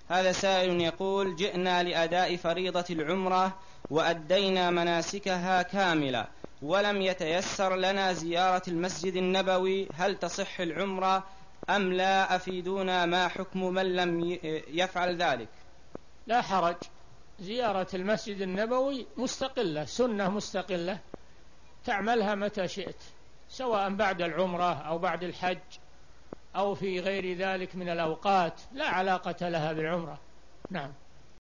هذا سائل يقول: جئنا لأداء فريضة العمرة وأدينا مناسكها كاملة ولم يتيسر لنا زيارة المسجد النبوي، هل تصح العمرة أم لا؟ أفيدونا ما حكم من لم يفعل ذلك. لا حرج، زيارة المسجد النبوي مستقلة، سنة مستقلة تعملها متى شئت، سواء بعد العمرة أو بعد الحج أو في غير ذلك من الأوقات، لا علاقة لها بالعمرة. نعم.